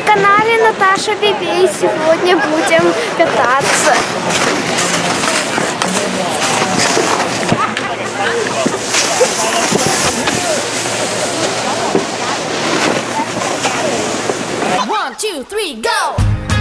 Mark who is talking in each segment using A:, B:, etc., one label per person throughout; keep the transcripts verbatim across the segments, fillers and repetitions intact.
A: канале Наташа Бибей. Сегодня будем кататься.
B: One, two, three, go!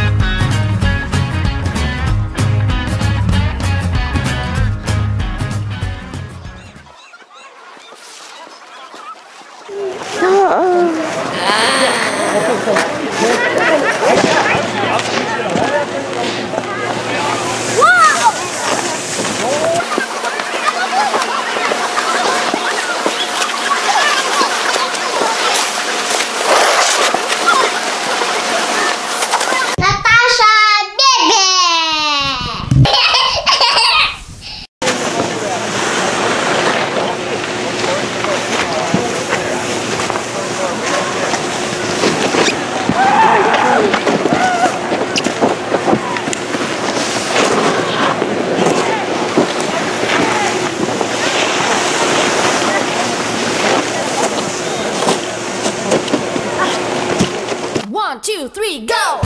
B: One, two, three, go!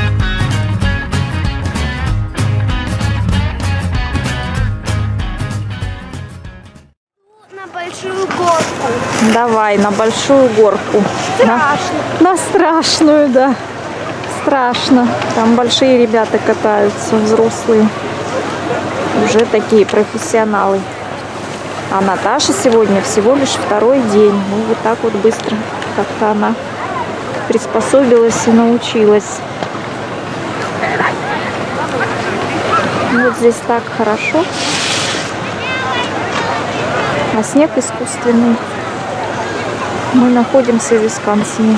A: На большую горку.
C: Давай на большую горку.
A: Страшно.
C: На, на страшную, да. Страшно. Там большие ребята катаются, взрослые. Уже такие профессионалы. А Наташа сегодня всего лишь второй день. Ну, вот так вот быстро как-то она приспособилась и научилась. Вот здесь так хорошо. А снег искусственный. Мы находимся в Висконсине.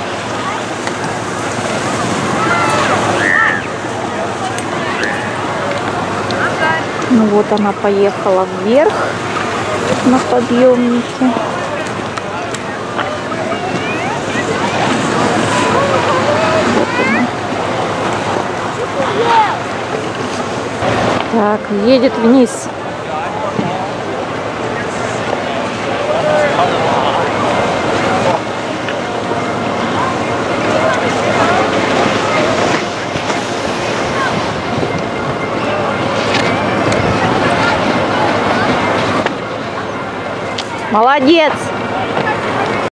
C: Ну вот она поехала вверх на подъемнике. Вот она. Так, едет вниз. Молодец!